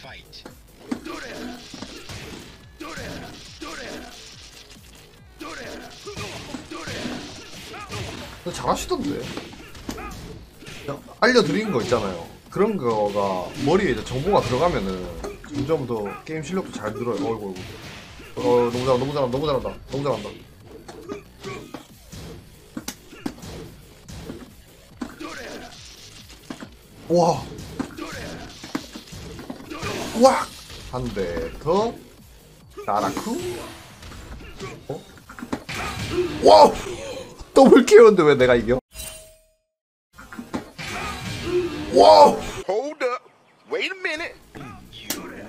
잘하시던데. 알려드린 거 있잖아요. 그런 거가 머리에 이제 정보가 들어가면은 점점 더 게임 실력도 잘 늘어요. 어이구, 어이구. 너무 잘한다, 너무 잘한다, 너무 잘한다, 너무 잘한다. 와, 와, 한 대 더. 나라쿠. 어? 와우, 더블 키웠는데 왜 내가 이겨? 와우. Hold up. Wait a minute.